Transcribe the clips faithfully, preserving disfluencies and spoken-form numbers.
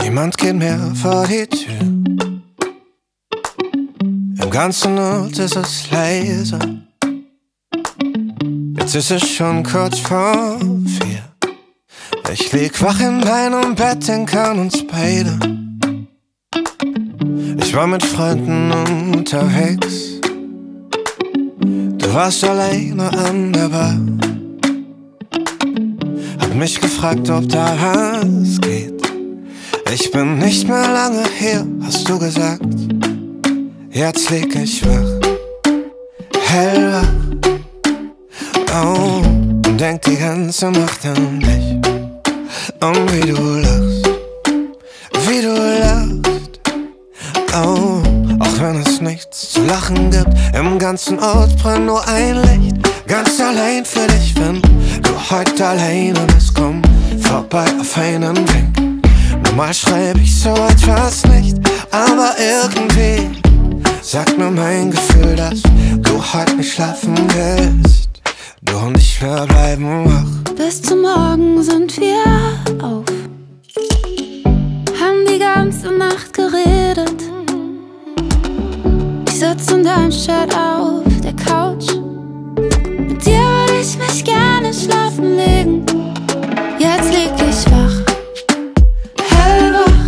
Niemand geht mehr vor die Tür. Im ganzen Ort ist es leise. Jetzt ist es schon kurz vor vier. Ich lieg wach in meinem Bett, denk an uns beide. Ich war mit Freunden unterwegs. Du warst alleine an der Bar. Hab mich gefragt, ob da was geht. Ich bin nicht mehr lange hier, hast du gesagt. Jetzt lieg ich wach, hellwach. Oh, und denk die ganze Nacht an dich. Und wie du lachst, wie du lachst. Oh, auch wenn es nichts zu lachen gibt. Im ganzen Ort brennt nur ein Licht. Ganz allein für dich, wenn du heute alleine bist. Komm vorbei auf einen Wink. Normal schreib ich so etwas nicht, aber irgendwie sagt mir mein Gefühl, dass du heute nicht schlafen willst. Du und ich, wir bleiben wach. Bis zum Morgen sind wir auf, haben die ganze Nacht geredet. Ich sitz in deinem Shirt auf der Couch. Mit dir würde ich mich gerne schlafen legen. Jetzt lieg ich wach, hellwach.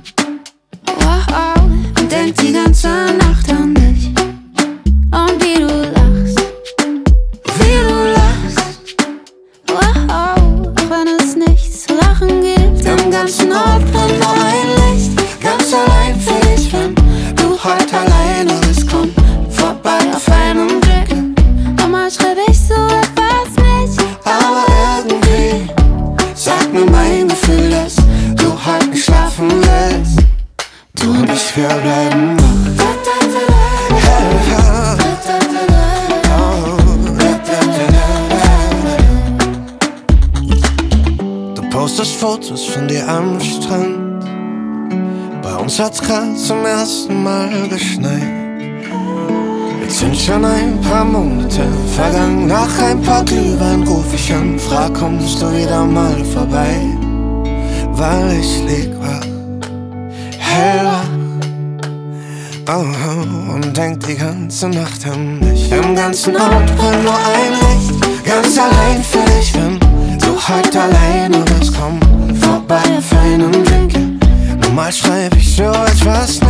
Wow, und denk die ganze Nacht an dich. Und wie du lachst, wie du lachst. Wow, auch wenn es nichts zu lachen gibt. Im ganzen Ort brennt nur ein Licht. Ganz allein für dich, wenn du heute alleine bist. Komm vorbei auf einen Blick. Normal schreib ich so etwas nicht, aber irgendwie sagt mir mein Gefühl, dass du heute nicht schlafen willst. Du und ich, wir bleiben wach. Du postest Fotos von dir am Strand. Bei uns hat's grad zum ersten Mal geschneit. Jetzt sind schon ein paar Monate vergangen. Nach ein paar Glühwein ruf ich an, frag, kommst du wieder mal vorbei? Weil ich lieg wach, hellwach. Oh, oh, und denk die ganze Nacht an dich. Im ganzen Ort brennt nur ein Licht. Ganz allein für dich, wenn du heute alleine bist. Komm vorbei auf einen Drink. Normal schreib ich so etwas